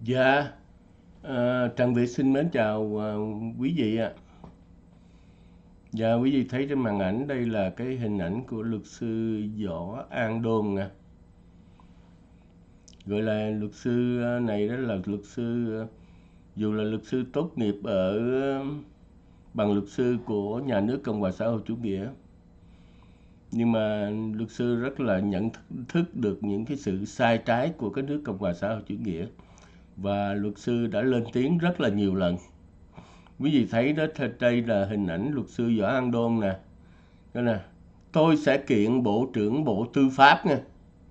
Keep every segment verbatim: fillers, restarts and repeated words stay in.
Dạ, ờ, Trần Việt xin mến chào ờ, quý vị ạ. Dạ, quý vị thấy trên màn ảnh đây là cái hình ảnh của luật sư Võ An Đôn nè. Gọi là luật sư ờ, này đó là luật sư, ờ, dù là luật sư tốt nghiệp ở ờ, bằng luật sư của nhà nước Cộng hòa xã hội chủ nghĩa. Nhưng mà luật sư rất là nhận thức được những cái sự sai trái của cái nước Cộng hòa xã hội chủ nghĩa. Và luật sư đã lên tiếng rất là nhiều lần. Quý vị thấy đó, đây là hình ảnh luật sư Võ An Đôn nè. Đó nè, tôi sẽ kiện Bộ trưởng Bộ Tư pháp nha.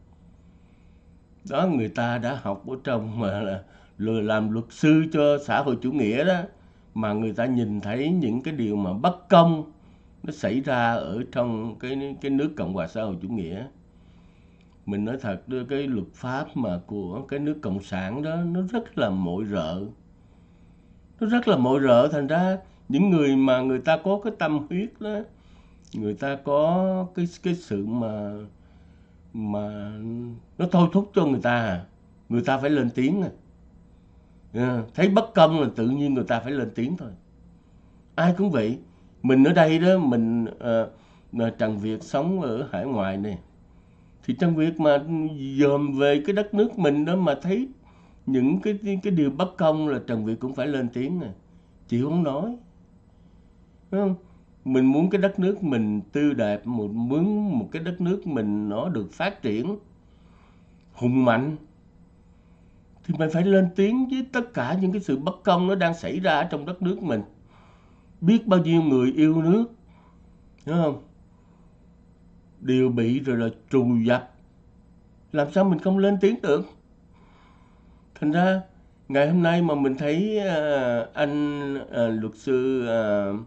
Đó, người ta đã học ở trong mà là lừa làm luật sư cho xã hội chủ nghĩa đó, mà người ta nhìn thấy những cái điều mà bất công nó xảy ra ở trong cái cái nước Cộng hòa xã hội chủ nghĩa. Mình nói thật, cái luật pháp mà của cái nước cộng sản đó nó rất là mọi rợ. Nó rất là mọi rợ, thành ra những người mà người ta có cái tâm huyết đó, người ta có cái cái sự mà mà nó thôi thúc cho người ta à. Người ta phải lên tiếng à. À, thấy bất công là tự nhiên người ta phải lên tiếng thôi. Ai cũng vậy. Mình ở đây đó, mình uh, Trần Việt sống ở hải ngoại này, thì Trần Việt mà dòm về cái đất nước mình đó mà thấy những cái cái điều bất công là Trần Việt cũng phải lên tiếng nè, chịu không nói, đúng không? Mình muốn cái đất nước mình tươi đẹp, một muốn một cái đất nước mình nó được phát triển hùng mạnh, thì mình phải lên tiếng với tất cả những cái sự bất công nó đang xảy ra trong đất nước mình. Biết bao nhiêu người yêu nước, đúng không, đều bị rồi là trù dập, làm sao mình không lên tiếng được? Thành ra ngày hôm nay mà mình thấy uh, anh uh, luật sư uh,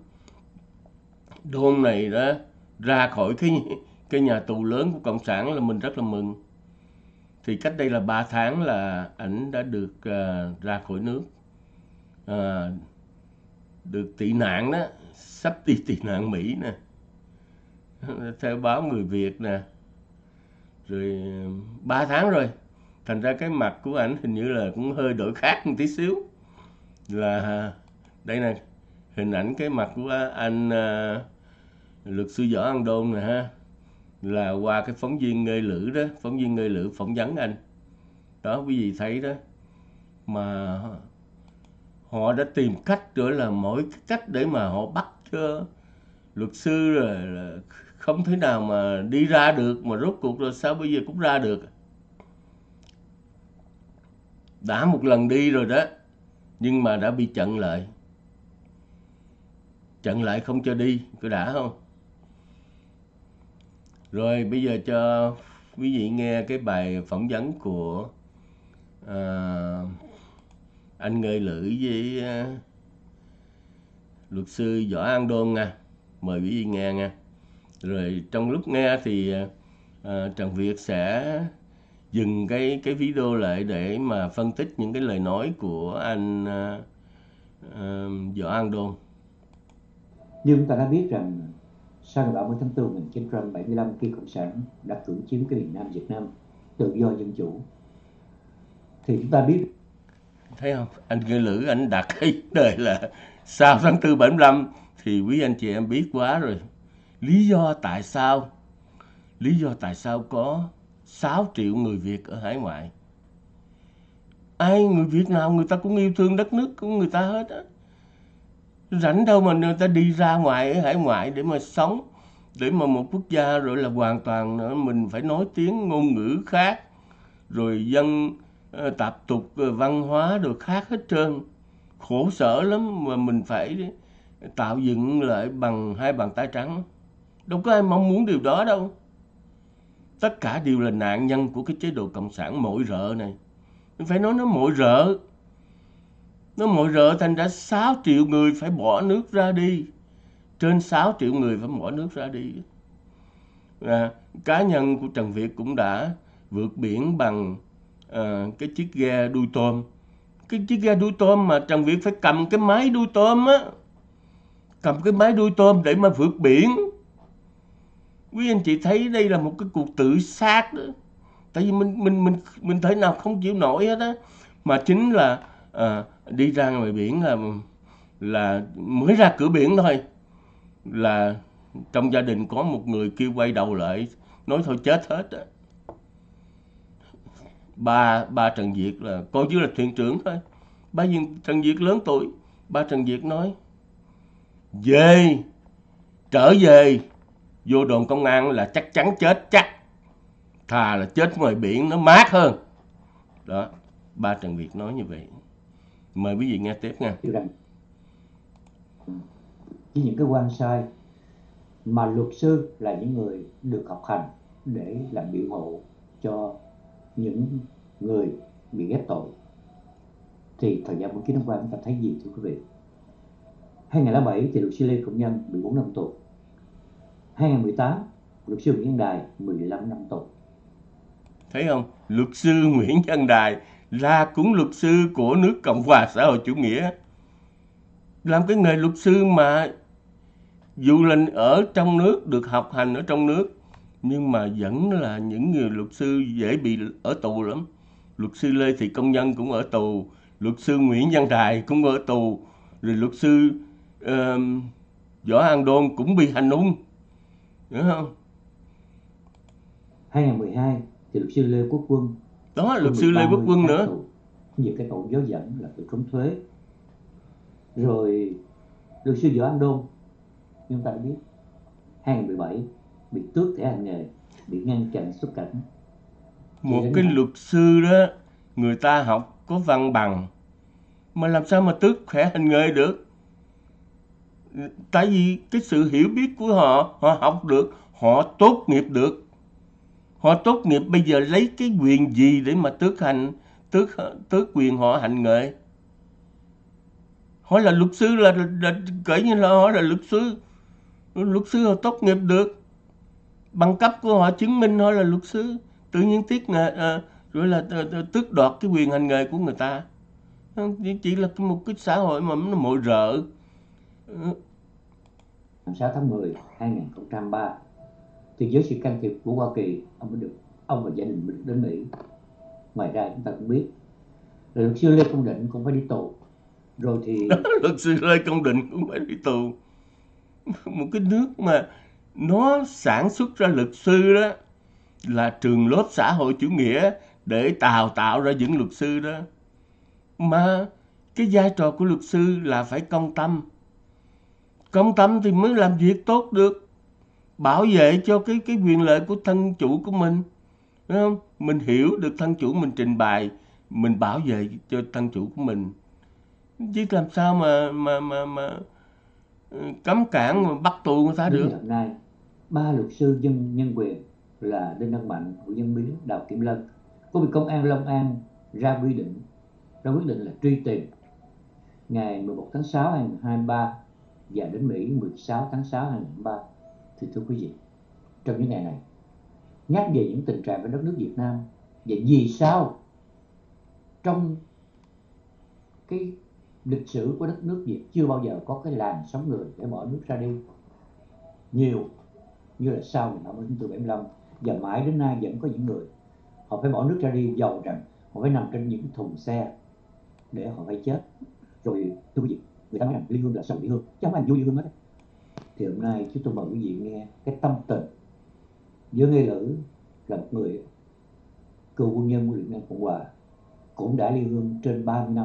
Đôn này đó ra khỏi cái cái nhà tù lớn của cộng sản là mình rất là mừng. Thì cách đây là ba tháng là ảnh đã được uh, ra khỏi nước, uh, được tị nạn đó, sắp đi tị nạn Mỹ nè, theo báo Người Việt nè, rồi ba tháng rồi. Thành ra cái mặt của ảnh hình như là cũng hơi đổi khác một tí xíu. Là đây nè, hình ảnh cái mặt của anh uh, luật sư Võ An Đôn nè ha, là qua cái phóng viên Nghê Lữ đó, phóng viên Nghê Lữ phỏng vấn anh đó, quý vị thấy đó, mà họ đã tìm cách rồi, là mỗi cách để mà họ bắt cho luật sư là, là không thể nào mà đi ra được, mà rốt cuộc rồi sao bây giờ cũng ra được. Đã một lần đi rồi đó, nhưng mà đã bị chặn lại, chặn lại không cho đi, có đã không? Rồi bây giờ cho quý vị nghe cái bài phỏng vấn của uh, anh Nghê Lữ với uh, luật sư Võ An Đôn nha. Mời quý vị nghe nha. Rồi trong lúc nghe thì uh, Trần Việt sẽ dừng cái cái video lại để mà phân tích những cái lời nói của anh uh, uh, Võ An Đôn. Như chúng ta đã biết rằng sau ngày ba mươi tháng tư năm một nghìn chín trăm bảy mươi lăm, khi cộng sản đã cưỡng chiếm cái miền Nam Việt Nam tự do dân chủ, thì chúng ta biết, thấy không, anh Nghê Lữ anh đặt cái đời là sau tháng tư bảy mươi lăm, thì quý anh chị em biết quá rồi. Lý do tại sao lý do tại sao có sáu triệu người Việt ở hải ngoại? Ai, người Việt nào người ta cũng yêu thương đất nước của người ta hết á. Rảnh đâu mà người ta đi ra ngoài ở hải ngoại để mà sống, để mà một quốc gia rồi là hoàn toàn nữa mình phải nói tiếng ngôn ngữ khác, rồi dân uh, tập tục uh, văn hóa được khác hết trơn. Khổ sở lắm mà mình phải tạo dựng lại bằng hai bàn tay trắng. Đâu có ai mong muốn điều đó đâu. Tất cả đều là nạn nhân của cái chế độ cộng sản mọi rợ này. Mình phải nói nó mọi rợ. Nó mọi rợ, thành ra sáu triệu người phải bỏ nước ra đi. Trên sáu triệu người phải bỏ nước ra đi. À, cá nhân của Trần Việt cũng đã vượt biển bằng à, cái chiếc ghe đuôi tôm. Cái chiếc ghe đuôi tôm mà Trần Việt phải cầm cái máy đuôi tôm á. Cầm cái máy đuôi tôm để mà vượt biển. Quý anh chị thấy đây là một cái cuộc tự sát đó. Tại vì mình mình mình mình thể nào không chịu nổi hết á. Mà chính là à, đi ra ngoài biển là là mới ra cửa biển thôi là trong gia đình có một người kêu quay đầu lại nói thôi chết hết á. Ba ba Trần Việt là coi như là thuyền trưởng thôi. Ba Trần Việt lớn tuổi, ba Trần Việt nói về, trở về vô đồn công an là chắc chắn chết chắc, thà là chết ngoài biển nó mát hơn. Đó, ba Trần Việt nói như vậy. Mời quý vị nghe tiếp nha. rằng với những cái quan sai mà luật sư là những người được học hành để làm biện hộ cho những người bị ghép tội, thì thời gian bốn mươi chín năm qua chúng ta thấy gì thưa quý vị? hai nghìn không trăm lẻ bảy thì luật sư Lê Công Nhân mười bốn năm tù. hai nghìn không trăm mười tám luật sư Nguyễn Văn Đài mười lăm năm tù. Thấy không? Luật sư Nguyễn Văn Đài là cũng luật sư của nước Cộng hòa xã hội chủ nghĩa. Làm cái nghề luật sư mà dù là ở trong nước, được học hành ở trong nước, nhưng mà vẫn là những người luật sư dễ bị ở tù lắm. Luật sư Lê Thị Công Nhân cũng ở tù, luật sư Nguyễn Văn Đài cũng ở tù, rồi luật sư uh, Võ An Đôn cũng bị hành hung, hiểu không? hai nghìn không trăm mười hai thì luật sư Lê Quốc Quân, đó luật sư Lê Quốc Quân nữa, về cái tội dối dẫn là tội trốn thuế. Rồi luật sư Võ An Đôn chúng ta biết hai nghìn không trăm mười bảy bị tước thẻ hành nghề, bị ngăn chặn xuất cảnh. Một cái luật sư đó người ta học có văn bằng mà làm sao mà tước thẻ hành nghề được? Tại vì cái sự hiểu biết của họ, họ học được, họ tốt nghiệp được. Họ tốt nghiệp bây giờ lấy cái quyền gì để mà tước hành, tước tước quyền họ hành nghề? Họ là luật sư là, là, là kể như là họ là luật sư. Luật sư họ tốt nghiệp được, bằng cấp của họ chứng minh họ là luật sư, tự nhiên tiếc nghề à, rồi là tước đoạt cái quyền hành nghề của người ta. Chỉ là một cái xã hội mà nó mội rợ. ngày sáu tháng mười hai nghìn không trăm lẻ ba thì dưới sự can thiệp của Hoa Kỳ, ông mới được ông và gia đình mới được đến Mỹ. Ngoài ra chúng ta cũng biết là luật sư Lê Công Định cũng phải đi tù. Rồi thì đó, luật sư Lê Công Định cũng phải đi tù. Một cái nước mà nó sản xuất ra luật sư đó là trường lớp xã hội chủ nghĩa để đào tạo ra những luật sư đó. Mà cái vai trò của luật sư là phải công tâm. Công tâm thì mới làm việc tốt được, bảo vệ cho cái cái quyền lợi của thân chủ của mình, đúng không? Mình hiểu được thân chủ mình trình bày, mình bảo vệ cho thân chủ của mình, chứ làm sao mà mà mà mà cấm cản mà bắt tù người ta được. Đến hôm nay, ba luật sư dân nhân quyền là Đinh Đăng Mạnh, Vũ Văn Biến, Đào Kiểm Lân có bị công an Long An ra quy định ra quyết định là truy tìm ngày mười một tháng sáu hai nghìn không trăm hai mươi ba và đến Mỹ mười sáu tháng sáu hai nghìn không trăm hai mươi ba. Thì thưa quý vị, trong những ngày này nhắc về những tình trạng ở đất nước Việt Nam, và vì sao trong cái lịch sử của đất nước Việt chưa bao giờ có cái làn sóng người để bỏ nước ra đi nhiều như là sau năm một nghìn chín trăm bảy mươi lăm, và mãi đến nay vẫn có những người họ phải bỏ nước ra đi dầu rằng họ phải nằm trên những thùng xe để họ phải chết. Rồi thưa quý vị, người ta nói rằng ly hương là sao bị hương, chứ không ai vô ly hương hết. Thì hôm nay chúng tôi mời quý vị nghe cái tâm tình với Nghê Lữ, là một người cựu quân nhân của Việt Nam Cộng Hòa, cũng đã ly hương trên ba mươi năm,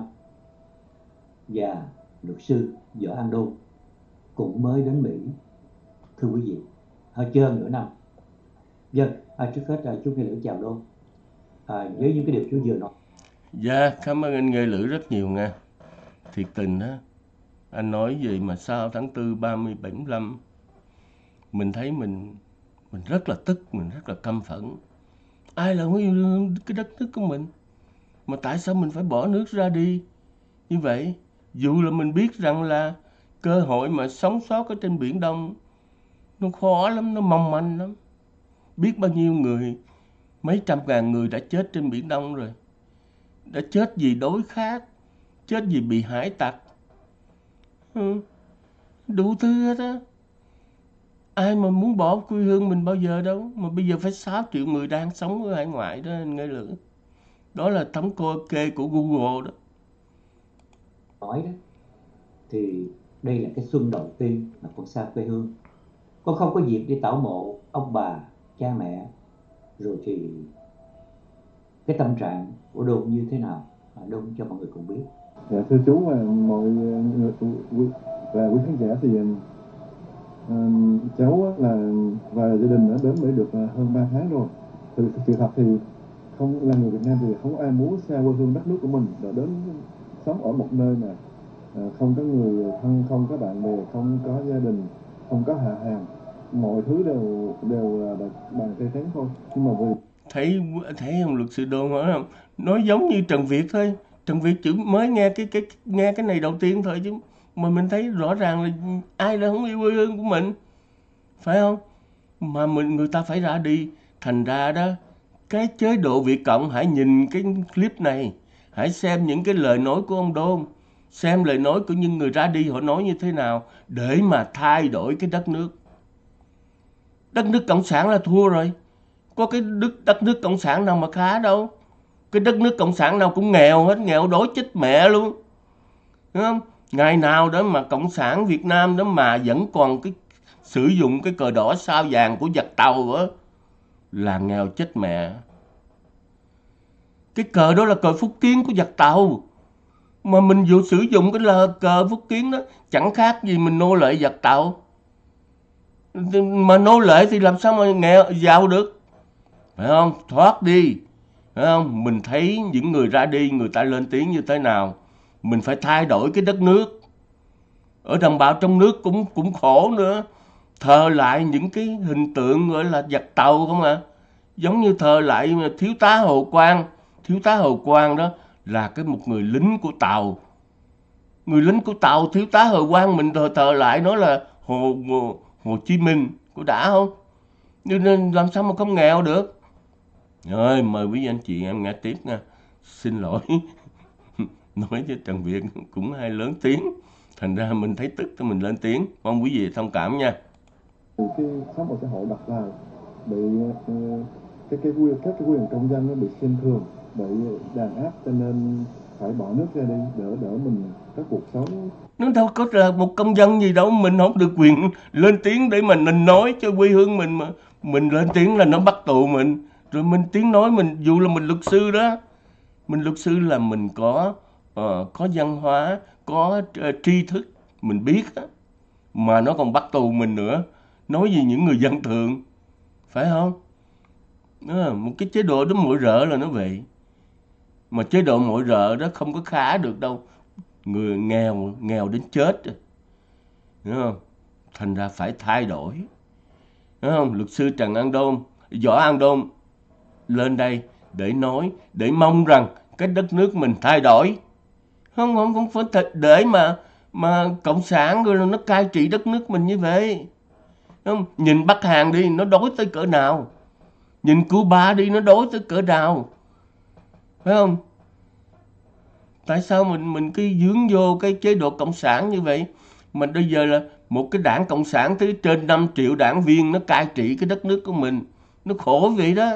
và luật sư Võ An Đôn cũng mới đến Mỹ, thưa quý vị, hơi trơn nửa năm. Vâng, à, trước hết là chú Nghê Lữ chào Đôn. À, với những cái điều chú vừa nói. Dạ, cảm ơn anh Nghê Lữ rất nhiều nha. Thiệt tình á, anh nói gì mà sau tháng tư ba mươi bảy mươi lăm, mình thấy mình mình rất là tức, mình rất là căm phẫn. Ai là không yêu cái đất nước của mình, mà tại sao mình phải bỏ nước ra đi như vậy? Dù là mình biết rằng là cơ hội mà sống sót ở trên Biển Đông nó khó lắm, nó mong manh lắm. Biết bao nhiêu người, mấy trăm ngàn người đã chết trên Biển Đông rồi. Đã chết vì đói khát, chết vì bị hải tặc, ừ, đủ thứ hết á. Ai mà muốn bỏ quê hương mình bao giờ đâu, mà bây giờ phải sáu triệu người đang sống ở hải ngoại đó anh Nghê Lữ. Đó là thống kê của Google đó. Nói đó thì đây là cái xuân đầu tiên mà con xa quê hương. Con không có dịp đi tảo mộ ông bà, cha mẹ. Rồi thì cái tâm trạng của Đôn như thế nào? Đôn cho mọi người cùng biết. Dạ thưa chú và mọi người và quý khán giả thì uh, cháu là và gia đình đã đến để được hơn ba tháng rồi. Từ sự thật thì không là người Việt Nam thì không có ai muốn xa quê hương đất nước của mình để đến sống ở một nơi mà uh, không có người thân, không có bạn bè, không có gia đình, không có hạ hàng, mọi thứ đều đều là bàn tay trắng thôi. Nhưng mà vì thấy thấy không luật sư Đôn nói không, nói giống như Trần Việt thôi. Trần Việt chỉ mới nghe cái cái nghe cái này đầu tiên thôi chứ mà mình thấy rõ ràng là ai là không yêu quê hương của mình, phải không? Mà mình người ta phải ra đi. Thành ra đó, cái chế độ Việt Cộng hãy nhìn cái clip này, hãy xem những cái lời nói của ông Đôn, xem lời nói của những người ra đi họ nói như thế nào để mà thay đổi cái đất nước. Đất nước cộng sản là thua rồi. Có cái đất, đất nước cộng sản nào mà khá đâu. Cái đất nước cộng sản nào cũng nghèo hết, nghèo đói chết mẹ luôn. Đúng không? Ngày nào đó mà cộng sản Việt Nam đó mà vẫn còn cái sử dụng cái cờ đỏ sao vàng của giặc Tàu á là nghèo chết mẹ. Cái cờ đó là cờ Phúc Kiến của giặc Tàu. Mà mình dù sử dụng cái là cờ Phúc Kiến đó chẳng khác gì mình nô lệ giặc Tàu. Mà nô lệ thì làm sao mà nghèo giàu được, phải không? Thoát đi, phải không? Mình thấy những người ra đi, người ta lên tiếng như thế nào, mình phải thay đổi cái đất nước. Ở đồng bào trong nước cũng cũng khổ nữa, thờ lại những cái hình tượng gọi là giặc Tàu không à. Giống như thờ lại thiếu tá Hồ Quang. Thiếu tá Hồ Quang đó là cái một người lính của Tàu. Người lính của Tàu, thiếu tá Hồ Quang mình thờ, thờ lại nó là Hồ, Hồ, Hồ Chí Minh, có đã không? Nên làm sao mà không nghèo được. Rồi, mời quý anh chị em nghe tiếp nha. Xin lỗi, nói với Trần Việt cũng hay lớn tiếng. Thành ra mình thấy tức thì mình lên tiếng. Mong quý vị thông cảm nha. Cái sống ở xã hội đặt vào bị uh, cái cái quyền các cái quyền công dân nó bị xem thường, bị đàn áp, cho nên phải bỏ nước ra đi để đỡ mình có cuộc sống. Nó đâu có là một công dân gì đâu, mình không được quyền lên tiếng để mà mình nói cho quê hương mình mà. Mình lên tiếng là nó bắt tù mình. Rồi mình tiếng nói mình, dù là mình luật sư đó. Mình luật sư là mình có uh, có văn hóa, có uh, tri thức, mình biết á. Mà nó còn bắt tù mình nữa. Nói gì những người dân thường, phải không? Đó, một cái chế độ đó mỗi rợ là nó vậy. Mà chế độ mỗi rợ đó không có khá được đâu. Người nghèo, nghèo đến chết rồi. Đúng không? Thành ra phải thay đổi. Đúng không? Luật sư Trần An Đôn, Võ An Đôn lên đây để nói, để mong rằng cái đất nước mình thay đổi. Không, không, không phải để mà mà cộng sản rồi nó cai trị đất nước mình như vậy. Không? Nhìn Bắc Hàn đi, nó đói tới cỡ nào. Nhìn Cuba đi, nó đói tới cỡ nào. Phải không? Tại sao mình mình cứ dướng vô cái chế độ cộng sản như vậy? Mà bây giờ là một cái đảng cộng sản tới trên năm triệu đảng viên nó cai trị cái đất nước của mình. Nó khổ vậy đó.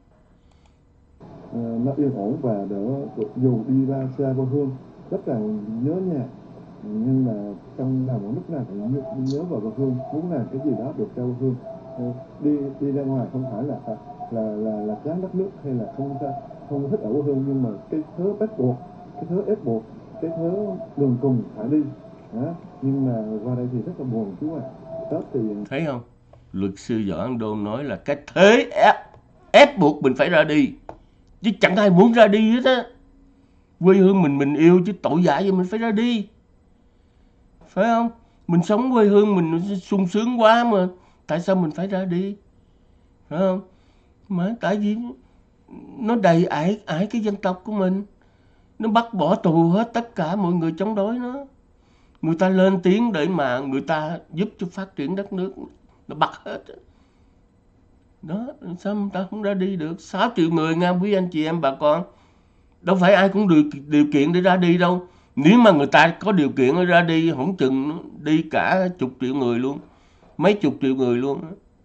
À, nó yên ổn và đỡ dù đi ra xa quê hương rất là nhớ nhà, nhưng mà trong lòng lúc nào cũng nhớ, nhớ vào quê hương, muốn làm cái gì đó được cho quê hương. À, đi đi ra ngoài không phải là là là là chán đất nước hay là không không thích ở quê hương, nhưng mà cái thứ bắt buộc, cái thứ ép buộc, cái thứ đường cùng phải đi. Đó. Nhưng mà qua đây thì rất là buồn chú ạ. À. Tết thì thấy không? Luật sư Võ An Đôn nói là cái thế ép, ép buộc mình phải ra đi. Chứ chẳng ai muốn ra đi hết á. Quê hương mình mình yêu chứ tội dại gì mình phải ra đi. Phải không? Mình sống quê hương mình sung sướng quá mà. Tại sao mình phải ra đi? Phải không? Mà tại vì nó đầy ải, ải cái dân tộc của mình. Nó bắt bỏ tù hết tất cả mọi người chống đối nó. Người ta lên tiếng để mà người ta giúp cho phát triển đất nước. Nó bắt hết. Đó, sao người ta không ra đi được? sáu triệu người nha quý anh chị em bà con. Đâu phải ai cũng được điều kiện để ra đi đâu. Nếu mà người ta có điều kiện để ra đi, không chừng đi cả chục triệu người luôn. Mấy chục triệu người luôn.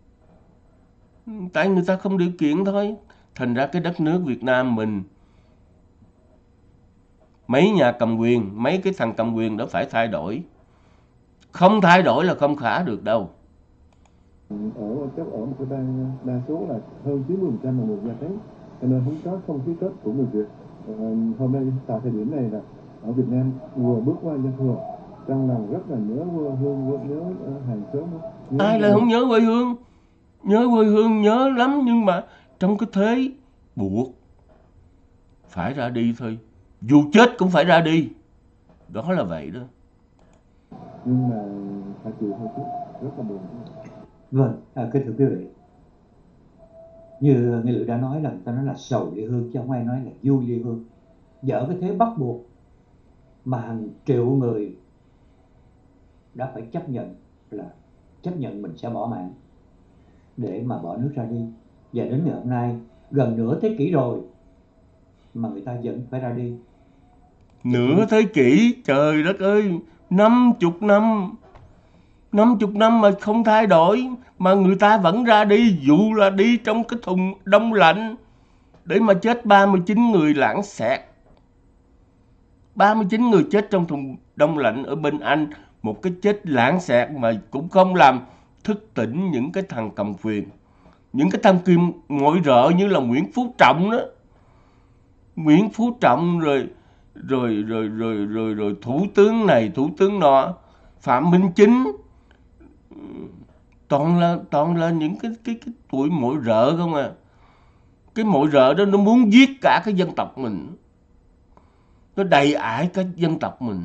Tại người ta không điều kiện thôi. Thành ra cái đất nước Việt Nam mình mấy nhà cầm quyền, mấy cái thằng cầm quyền đó phải thay đổi. Không thay đổi là không khả được đâu. Ở chắc ở một cái đa, đa số là hơn chín mươi phần trăm là người da trắng, cho nên không có không khí Tết của người Việt. Ờ, hôm nay tại thời điểm này là ở Việt Nam vừa bước qua Giao thừa, trong lòng rất là nhớ quê hương, nhớ uh, hàng xóm. Nhớ Ai lại người. không nhớ quê hương? Nhớ quê hương nhớ lắm, nhưng mà trong cái thế buộc phải ra đi thôi. Dù chết cũng phải ra đi. Đó là vậy đó. Nhưng mà phải chịu thôi chứ, rất là buồn. Vâng, à, kính thưa quý vị, như Nghĩa Lữ đã nói là người ta nói là sầu ly hương chứ không ai nói là vui ly hương. Dở cái thế bắt buộc mà hàng triệu người đã phải chấp nhận là chấp nhận mình sẽ bỏ mạng để mà bỏ nước ra đi. Và đến ngày hôm nay gần nửa thế kỷ rồi mà người ta vẫn phải ra đi. Nửa thế kỷ, trời đất ơi, năm chục năm, năm chục năm mà không thay đổi, mà người ta vẫn ra đi, dù là đi trong cái thùng đông lạnh, để mà chết ba mươi chín người lãng xẹt. ba mươi chín người chết trong thùng đông lạnh ở bên Anh, một cái chết lãng xẹt mà cũng không làm thức tỉnh những cái thằng cầm quyền. Những cái thằng kim ngồi rợ như là Nguyễn Phú Trọng đó. Nguyễn Phú Trọng rồi rồi rồi rồi rồi rồi thủ tướng này, thủ tướng nọ, Phạm Minh Chính, toàn là toàn là những cái cái cái tuổi mỗi rợ không à. Cái mỗi rợ đó nó muốn giết cả cái dân tộc mình. Nó đầy ải cái dân tộc mình.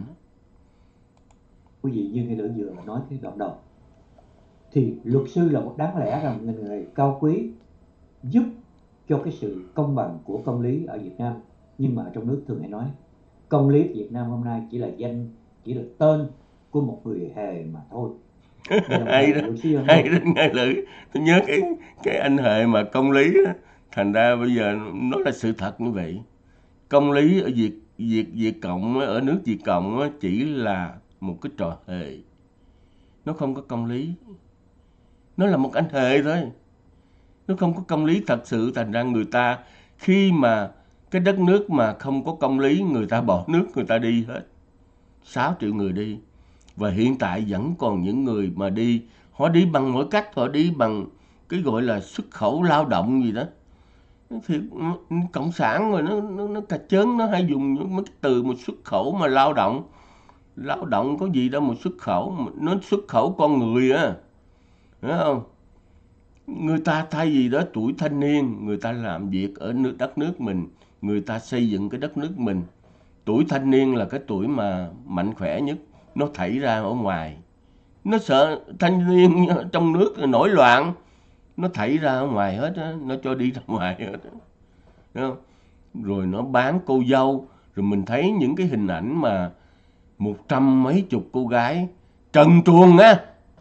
Quý vị như Nghĩa Lữ vừa nói cái đoạn đầu, thì luật sư là một đáng lẽ rằng người người cao quý giúp cho cái sự công bằng của công lý ở Việt Nam. Nhưng mà ở trong nước thường hay nói công lý Việt Nam hôm nay chỉ là danh, chỉ là tên của một người hề mà thôi. Hay đó, hay đó Nghĩa Lữ. Tôi nhớ cái cái anh hề mà công lý đó. Thành ra bây giờ nó là sự thật như vậy. Công lý ở Việt Việt Việt Cộng, ở nước Việt Cộng chỉ là một cái trò hề. Nó không có công lý. Nó là một anh hề thôi. Nó không có công lý thật sự. Thành ra người ta khi mà cái đất nước mà không có công lý, người ta bỏ nước, người ta đi hết. sáu triệu người đi. Và hiện tại vẫn còn những người mà đi, họ đi bằng mỗi cách, họ đi bằng cái gọi là xuất khẩu lao động gì đó. Thì cộng sản rồi nó nó, nó cà chớn, nó hay dùng những mấy cái từ một xuất khẩu mà lao động. Lao động có gì đâu mà xuất khẩu, nó xuất khẩu con người á. Hiểu không? Người ta thay vì đó tuổi thanh niên, người ta làm việc ở nước đất nước mình, người ta xây dựng cái đất nước mình. Tuổi thanh niên là cái tuổi mà mạnh khỏe nhất, nó thảy ra ở ngoài. Nó sợ thanh niên trong nước nổi loạn, nó thảy ra ở ngoài hết á, nó cho đi ra ngoài hết á. Hiểu không? Rồi nó bán cô dâu, rồi mình thấy những cái hình ảnh mà một trăm mấy chục cô gái trần truồng á.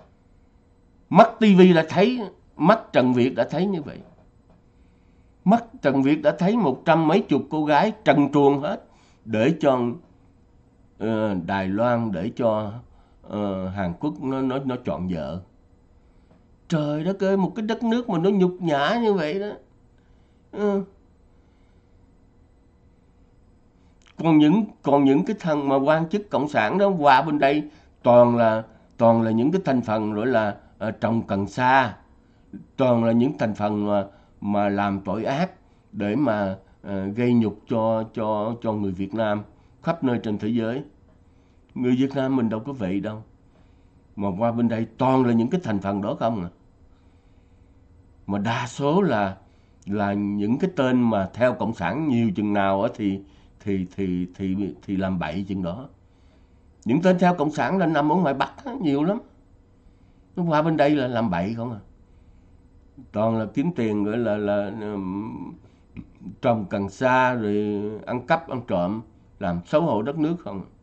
Mắt tivi đã thấy, mắt Trần Việt đã thấy như vậy. Mắt Trần Việt đã thấy một trăm mấy chục cô gái trần truồng hết, để cho uh, Đài Loan, để cho uh, Hàn Quốc nó, nó, nó chọn vợ. Trời đất ơi, một cái đất nước mà nó nhục nhã như vậy đó. Uh. Còn những còn những cái thằng mà quan chức cộng sản đó qua bên đây toàn là toàn là những cái thành phần gọi là uh, trồng cần sa, toàn là những thành phần mà mà làm tội ác để mà uh, gây nhục cho cho cho người Việt Nam khắp nơi trên thế giới. Người Việt Nam mình đâu có vậy đâu. Mà qua bên đây toàn là những cái thành phần đó không à. Mà đa số là là những cái tên mà theo cộng sản nhiều chừng nào á thì thì thì thì thì làm bậy chừng đó. Những tên theo cộng sản là nằm ở ngoài Bắc á, nhiều lắm. Nó qua bên đây là làm bậy không à. Toàn là kiếm tiền gọi là là um, trồng cần sa rồi ăn cắp ăn trộm, làm xấu hổ đất nước không à.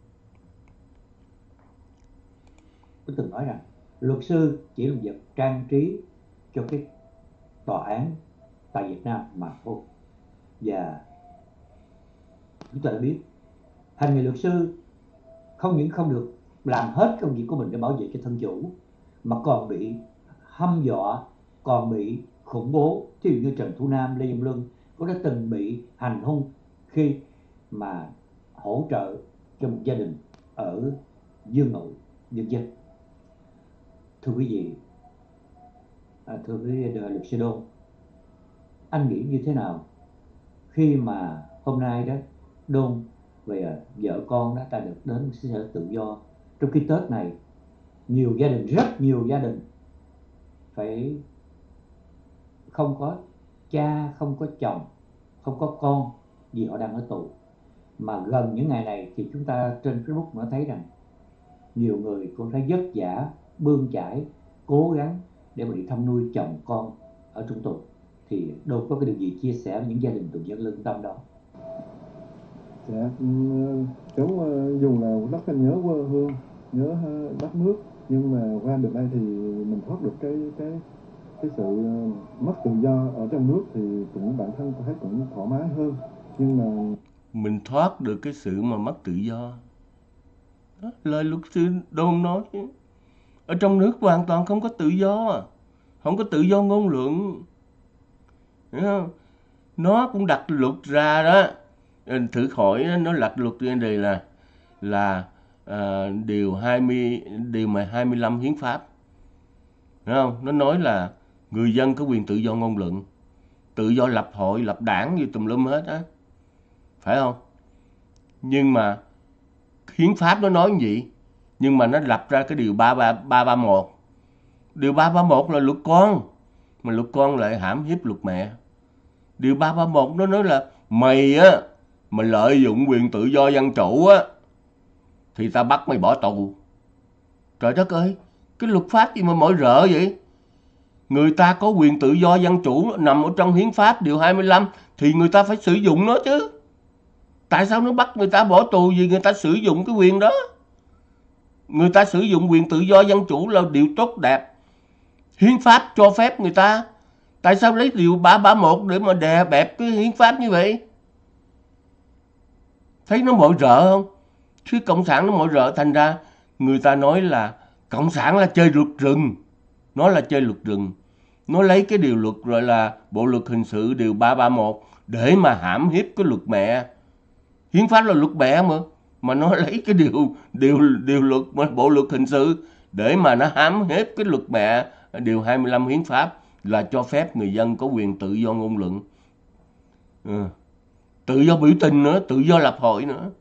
Tôi từng nói rằng luật sư chỉ là một vật trang trí cho cái tòa án tại Việt Nam mà thôi. Và chúng ta đã biết hành nghề luật sư không những không được làm hết công việc của mình để bảo vệ cho thân chủ, mà còn bị hăm dọa, còn bị khủng bố. Thí dụ như Trần Thủ Nam, Lê Dung Luân cũng đã từng bị hành hung khi mà hỗ trợ cho một gia đình ở Dương Nội, Nhân Dân. Thưa quý vị, à, thưa quý luật sư Đôn, anh nghĩ như thế nào khi mà hôm nay đó Đôn về vợ con đó ta được đến xứ sở tự do, trong khi Tết này nhiều gia đình, rất nhiều gia đình phải không có cha, không có chồng, không có con vì họ đang ở tù. Mà gần những ngày này thì chúng ta trên Facebook nó thấy rằng nhiều người cũng thấy vất vả, bươn chải, cố gắng để mà đi thăm nuôi chồng con ở trong tù. Thì đâu có cái điều gì chia sẻ với những gia đình tù nhân lương tâm đó? Dạ, giống dù là rất là nhớ quê hương, nhớ đất nước, nhưng mà qua được đây thì mình thoát được cái cái cái sự mất tự do ở trong nước thì cũng bản thân tôi thấy cũng thoải mái hơn. Nhưng mà mình thoát được cái sự mà mất tự do đó, lời luật sư Đôn nói ở trong nước hoàn toàn không có tự do, không có tự do ngôn luận, hiểu không? Nó cũng đặt luật ra đó, thử hỏi nó đặt luật ra đây là là à, điều hai mươi, điều mà hai mươi lăm hiến pháp, hiểu không? Nó nói là người dân có quyền tự do ngôn luận, tự do lập hội, lập đảng như tùm lum hết á, phải không? Nhưng mà hiến pháp nó nói gì? Nhưng mà nó lập ra cái điều ba ba mốt. Điều ba ba mốt là luật con, mà luật con lại hãm hiếp luật mẹ. Điều ba ba mốt nó nói là mày á mà lợi dụng quyền tự do dân chủ á thì ta bắt mày bỏ tù. Trời đất ơi, cái luật pháp gì mà mỏi rợ vậy? Người ta có quyền tự do dân chủ nằm ở trong hiến pháp điều hai mươi lăm thì người ta phải sử dụng nó chứ. Tại sao nó bắt người ta bỏ tù? Vì người ta sử dụng cái quyền đó. Người ta sử dụng quyền tự do dân chủ là điều tốt đẹp. Hiến pháp cho phép người ta. Tại sao lấy điều ba ba mốt để mà đè bẹp cái hiến pháp như vậy? Thấy nó mỏi rợ không? Chứ cộng sản nó mỏi rợ, thành ra người ta nói là cộng sản là chơi luật rừng. Nó là chơi luật rừng. Nó lấy cái điều luật gọi là bộ luật hình sự điều ba ba mốt để mà hãm hiếp cái luật mẹ. Hiến pháp là luật mẹ mà. Mà nó lấy cái điều, điều, điều luật, bộ luật hình sự để mà nó hãm hiếp cái luật mẹ. Điều hai mươi lăm hiến pháp là cho phép người dân có quyền tự do ngôn luận. Ừ. Tự do biểu tình nữa, tự do lập hội nữa.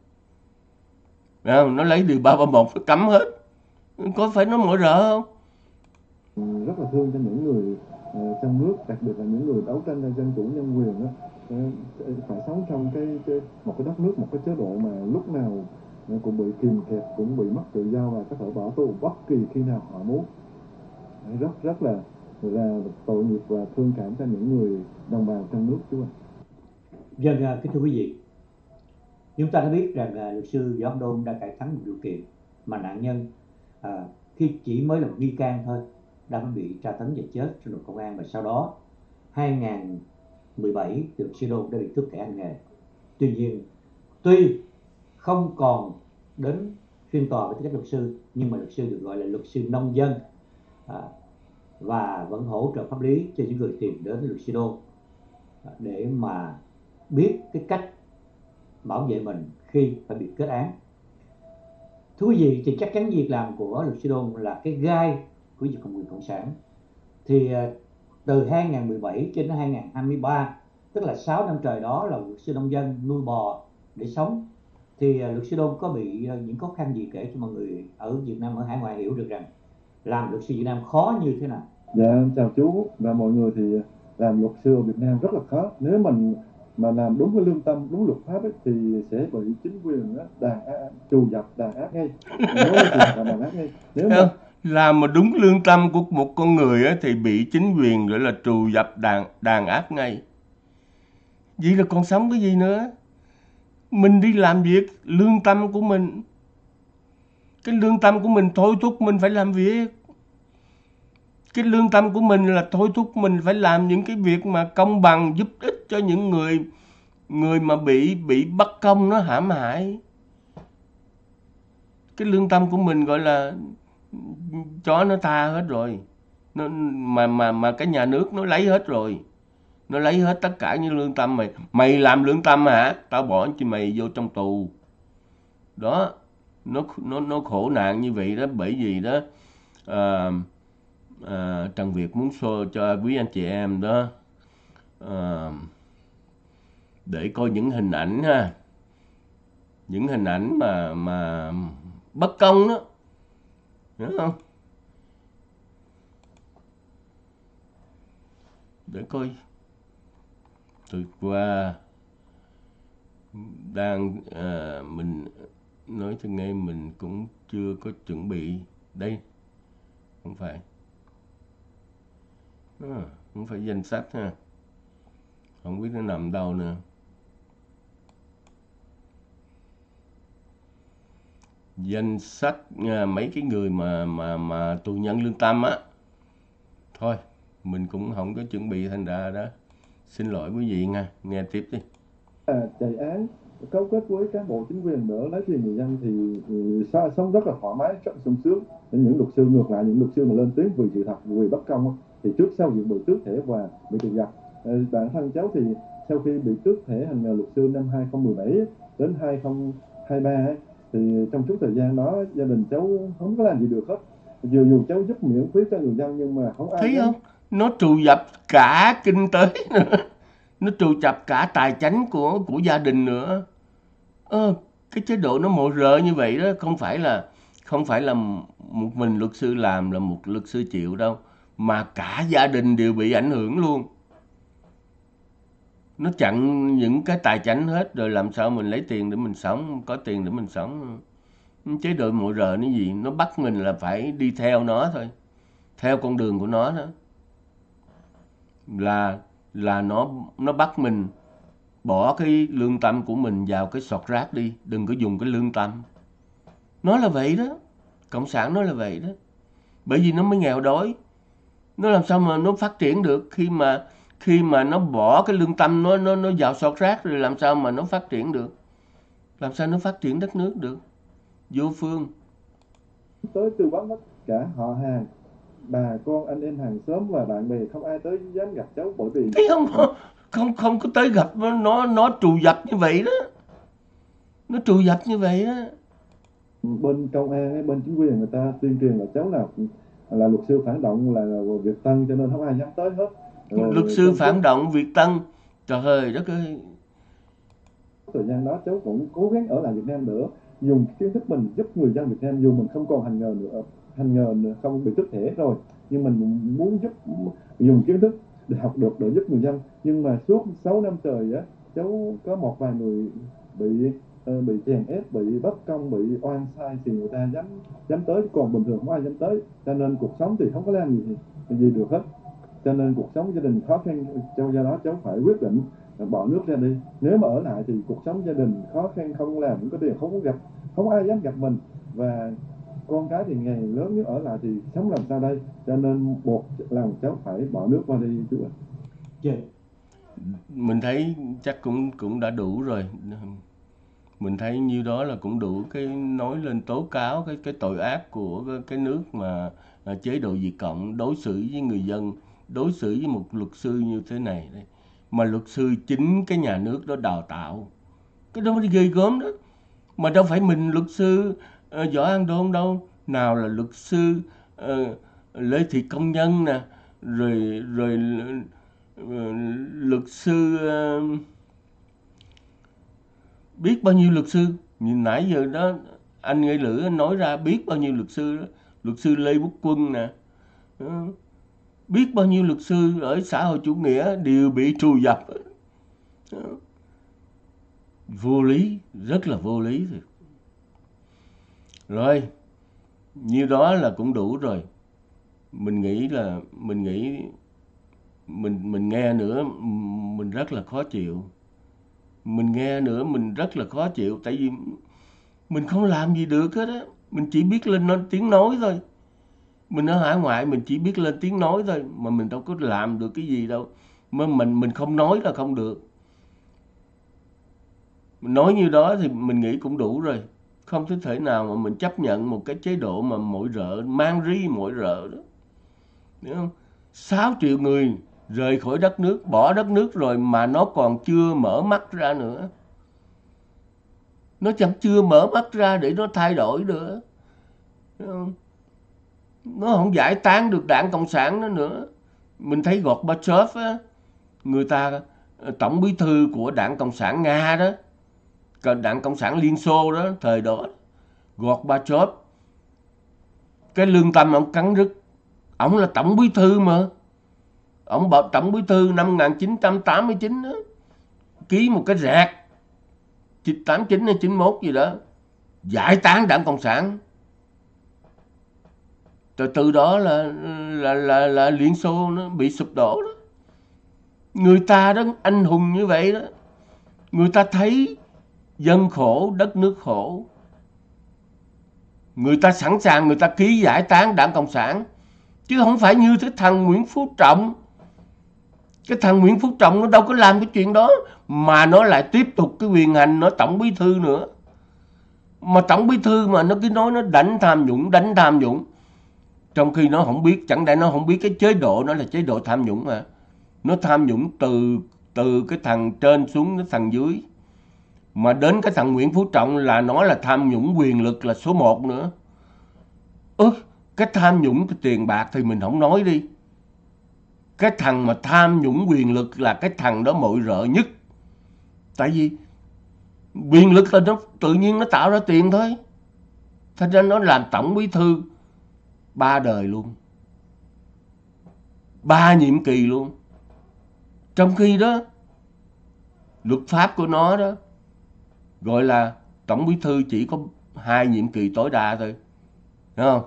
Nó lấy điều ba ba mốt nó cấm hết. Có phải nó mỏi rợ không? Rất là thương cho những người uh, trong nước, đặc biệt là những người đấu tranh cho dân chủ nhân quyền đó, uh, phải sống trong cái, cái một cái đất nước, một cái chế độ mà lúc nào cũng bị kìm kẹp, cũng bị mất tự do và có thể bỏ tù bất kỳ khi nào họ muốn. Rất rất là là tội nghiệp và thương cảm cho những người đồng bào trong nước chú ạ. Vâng, kính thưa quý vị, chúng ta đã biết rằng uh, luật sư Võ Văn Đôn đã cải thắng một điều kiện mà nạn nhân uh, khi chỉ mới là một nghi can thôi đã bị tra tấn và chết trong đồn công an, và sau đó hai nghìn không trăm mười bảy luật sư Đôn đã bị tước thẻ hành nghề. Tuy nhiên, tuy không còn đến phiên tòa với tư cách luật sư, nhưng mà luật sư được gọi là luật sư nông dân à, và vẫn hỗ trợ pháp lý cho những người tìm đến luật sư Đôn à, để mà biết cái cách bảo vệ mình khi phải bị kết án. Thưa quý vị, thì chắc chắn việc làm của luật sư Đôn là cái gai của Việt Cộng quyền Cộng sản. Thì từ hai nghìn không trăm mười bảy cho đến hai nghìn không trăm hai mươi ba, tức là sáu năm trời đó là luật sư nông dân nuôi bò để sống, thì luật sư Đôn có bị những khó khăn gì kể cho mọi người ở Việt Nam, ở hải ngoại hiểu được rằng làm luật sư Việt Nam khó như thế nào? Dạ, chào chú và mọi người. Thì làm luật sư ở Việt Nam rất là khó. Nếu mình mà làm đúng cái lương tâm, đúng luật pháp ấy, thì sẽ bị chính quyền đó, đàn áp, trù dập, đàn áp ngay. Đàn áp ngay. Nếu mà làm mà đúng lương tâm của một con người ấy, thì bị chính quyền gọi là trù dập, đàn, đàn áp ngay. Vậy là còn sống cái gì nữa? Mình đi làm việc lương tâm của mình, cái lương tâm của mình thôi thúc mình phải làm việc. Cái lương tâm của mình là thôi thúc mình phải làm những cái việc mà công bằng, giúp ích cho những người người mà bị bị bất công nó hãm hại. Cái lương tâm của mình gọi là chó nó tha hết rồi. Nó, mà mà mà cái nhà nước nó lấy hết rồi. Nó lấy hết tất cả những lương tâm mày. Mày làm lương tâm hả? Tao bỏ cho mày vô trong tù. Đó, nó nó nó khổ nạn như vậy đó, bởi vì đó à, à, Trần Việt muốn show cho quý anh chị em đó à, để coi những hình ảnh ha, những hình ảnh mà mà bất công đó, hiểu không? Để coi từ qua đang à, mình nói cho nghe, mình cũng chưa có chuẩn bị đây, không phải à, không phải danh sách ha, không biết nó nằm đâu nữa. Danh sách à, mấy cái người mà mà mà tù nhân lương tâm á, thôi mình cũng không có chuẩn bị, thành ra đó xin lỗi quý vị nha, nghe tiếp đi. À, chạy án cấu kết với cán bộ chính quyền đỡ lấy tiền người dân thì, thì sống rất là thoải mái, rất sung sướng. Những luật sư ngược lại, những luật sư mà lên tiếng vì sự thật, vì bất công thì trước sau diện bị tước thẻ và bị trục nhập. Bản thân cháu thì sau khi bị tước thẻ hành nghề luật sư năm hai không một bảy đến hai không hai ba thì trong suốt thời gian đó gia đình cháu không có làm gì được hết. Dù dù cháu giúp miễn phí cho người dân nhưng mà không ai Thấy dám. không, nó trù dập cả kinh tế nữa, nó trù dập cả tài chánh của của gia đình nữa. Ơ, cái chế độ nó mộ rợ như vậy đó, không phải là không phải là một mình luật sư làm, là một luật sư chịu đâu, mà cả gia đình đều bị ảnh hưởng luôn. Nó chặn những cái tài chánh hết, rồi làm sao mình lấy tiền để mình sống, có tiền để mình sống. Chế độ mộ rợ nó gì, nó bắt mình là phải đi theo nó thôi, theo con đường của nó đó. Là là nó nó bắt mình bỏ cái lương tâm của mình vào cái sọt rác đi, đừng có dùng cái lương tâm. Nó là vậy đó, cộng sản nó là vậy đó. Bởi vì nó mới nghèo đói. Nó làm sao mà nó phát triển được khi mà khi mà nó bỏ cái lương tâm nó nó nó vào sọt rác, rồi làm sao mà nó phát triển được? Làm sao nó phát triển đất nước được? Vô phương. Tới tư vấn hết cả họ hàng, bà con, anh em hàng xóm và bạn bè, không ai tới dám gặp cháu bởi vì Thấy không? Không không có tới gặp nó, nó nó trù dập như vậy đó. Nó trù dập như vậy đó. bên công an, bên chính quyền người ta tuyên truyền là cháu là là luật sư phản động, là, là Việt Tân, cho nên không ai dám tới hết. Rồi Luật sư phản suốt động Việt Tân, trời ơi đất ơi. thời gian đó cháu cũng cố gắng ở lại Việt Nam nữa, dùng kiến thức mình giúp người dân Việt Nam, dù mình không còn hành nghề nữa, hành nghề nữa, không bị tước thẻ rồi, nhưng mình muốn giúp, dùng kiến thức để học được để giúp người dân. Nhưng mà suốt sáu năm trời á, cháu có một vài người bị uh, bị chèn ép, bị bất công, bị oan sai thì người ta dám dám tới, còn bình thường không ai dám tới, cho nên cuộc sống thì không có làm gì gì được hết. Cho nên cuộc sống gia đình khó khăn, cho do đó cháu phải quyết định bỏ nước ra đi. Nếu mà ở lại thì cuộc sống gia đình khó khăn, không làm, không có tiền, không có gặp, không ai dám gặp mình, và con cái thì ngày lớn, nếu ở lại thì sống làm sao đây? Cho nên buộc lòng cháu phải bỏ nước qua đi chú ạ. Chị, Mình thấy chắc cũng cũng đã đủ rồi. Mình thấy như đó là cũng đủ cái nói lên tố cáo cái cái tội ác của cái, cái nước mà à, chế độ Việt Cộng đối xử với người dân, đối xử với một luật sư như thế này đấy. Mà luật sư chính cái nhà nước đó đào tạo. Cái đó mới ghê gớm đó. Mà đâu phải mình luật sư uh, Võ An Đôn đâu. Nào là luật sư uh, Lê Thị Công Nhân nè, rồi rồi uh, luật sư uh, biết bao nhiêu luật sư. Nhìn nãy giờ đó anh Nghệ Lữ anh nói ra biết bao nhiêu luật sư đó. Luật sư Lê Quốc Quân nè, biết bao nhiêu luật sư ở xã hội chủ nghĩa đều bị trù dập. Vô lý, rất là vô lý. Rồi, như đó là cũng đủ rồi. Mình nghĩ là mình nghĩ mình mình nghe nữa mình rất là khó chịu. Mình nghe nữa mình rất là khó chịu, tại vì mình không làm gì được hết á. Mình chỉ biết lên nói, tiếng nói thôi. Mình ở hải ngoại mình chỉ biết lên tiếng nói thôi, mà mình đâu có làm được cái gì đâu. Mà mình mình không nói là không được. Mình nói như đó thì mình nghĩ cũng đủ rồi. Không thể thể nào mà mình chấp nhận một cái chế độ mà mỗi rợ, mang ri mỗi rợ đó. Đúng không? sáu triệu người rời khỏi đất nước, bỏ đất nước rồi mà nó còn chưa mở mắt ra nữa. Nó chẳng chưa mở mắt ra để nó thay đổi nữa. Nó không giải tán được đảng Cộng sản đó nữa. Mình thấy Gorbachev á, người ta tổng bí thư của đảng Cộng sản Nga đó, đảng Cộng sản Liên Xô đó, thời đó Gorbachev, cái lương tâm ông cắn rứt. Ông là tổng bí thư mà. Ông bảo tổng bí thư năm một nghìn chín trăm tám mươi chín đó, ký một cái rẹt tám mươi chín hay chín mươi mốt gì đó, giải tán đảng Cộng sản. Từ từ đó là là là, là Liên Xô nó bị sụp đổ đó. Người ta đó anh hùng như vậy đó. Người ta thấy dân khổ, đất nước khổ. Người ta sẵn sàng người ta ký giải tán đảng Cộng sản. Chứ không phải như cái thằng Nguyễn Phú Trọng. Cái thằng Nguyễn Phú Trọng nó đâu có làm cái chuyện đó. Mà nó lại tiếp tục cái quyền hành nó tổng bí thư nữa. Mà tổng bí thư mà nó cứ nói nó đánh tham nhũng, đánh tham nhũng. Trong khi nó không biết, chẳng lẽ nó không biết cái chế độ nó là chế độ tham nhũng mà. Nó tham nhũng từ từ cái thằng trên xuống cái thằng dưới. Mà đến cái thằng Nguyễn Phú Trọng là nó là tham nhũng quyền lực là số một nữa. Ơ, cái tham nhũng cái tiền bạc thì mình không nói đi. Cái thằng mà tham nhũng quyền lực là cái thằng đó mội rợ nhất. Tại vì quyền lực là nó tự nhiên nó tạo ra tiền thôi. Thành ra nó làm tổng bí thư ba đời luôn. Ba nhiệm kỳ luôn. Trong khi đó, luật pháp của nó đó, gọi là tổng bí thư chỉ có hai nhiệm kỳ tối đa thôi. Thấy không?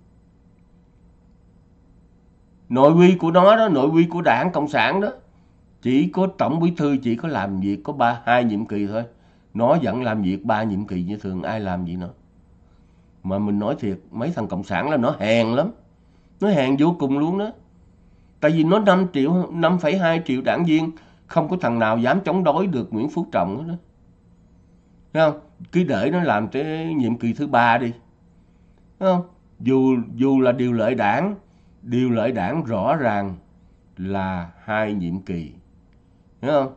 Nội quy của nó đó, nội quy của đảng Cộng sản đó, chỉ có tổng bí thư chỉ có làm việc có ba hai nhiệm kỳ thôi. Nó vẫn làm việc ba nhiệm kỳ như thường, ai làm gì nữa. Mà mình nói thiệt, mấy thằng Cộng sản là nó hèn lắm. Nó hèn vô cùng luôn đó. Tại vì nó năm triệu, năm phẩy hai triệu đảng viên, không có thằng nào dám chống đối được Nguyễn Phú Trọng hết đó. Thấy không? Cứ để nó làm tới nhiệm kỳ thứ ba đi. Thấy không? Dù, dù là điều lệ đảng, điều lệ đảng rõ ràng là hai nhiệm kỳ. Thấy không?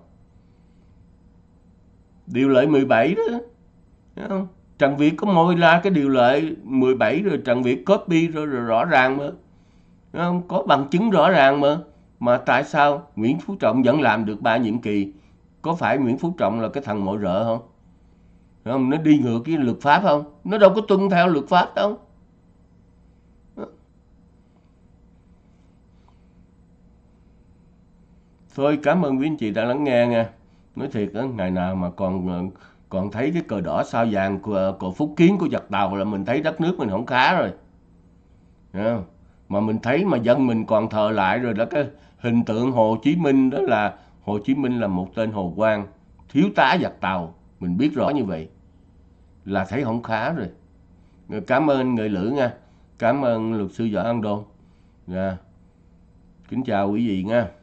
Điều lệ mười bảy đó. Thấy không? Trần Việt có môi ra cái điều lệ mười bảy rồi Trần Việt copy rồi, rồi rõ ràng mà. Thấy không? Có bằng chứng rõ ràng mà. Mà tại sao Nguyễn Phú Trọng vẫn làm được ba nhiệm kỳ? Có phải Nguyễn Phú Trọng là cái thằng mội rợ không? Thấy không? Nó đi ngược cái luật pháp không? Nó đâu có tuân theo luật pháp đâu. Thôi cảm ơn quý anh chị đã lắng nghe nha. Nói thiệt đó, ngày nào mà còn còn thấy cái cờ đỏ sao vàng của, của Phúc Kiến của giặc Tàu là mình thấy đất nước mình không khá rồi. Không? Mà mình thấy mà dân mình còn thờ lại rồi đó, cái hình tượng Hồ Chí Minh đó là Hồ Chí Minh là một tên hồ quan, thiếu tá giặc Tàu. Mình biết rõ như vậy là thấy không khá rồi. Cảm ơn người Lữ nha. Cảm ơn luật sư Võ An Đôn. Kính chào quý vị nha.